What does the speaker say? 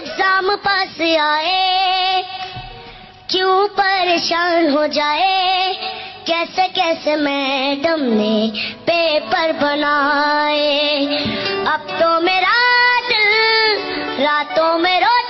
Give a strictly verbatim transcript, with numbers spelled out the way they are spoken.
Exam पास आए, क्यों परेशान हो जाए, कैसे कैसे मैडम ने पेपर बनाए। अब तो मेरा दिल रातों में रो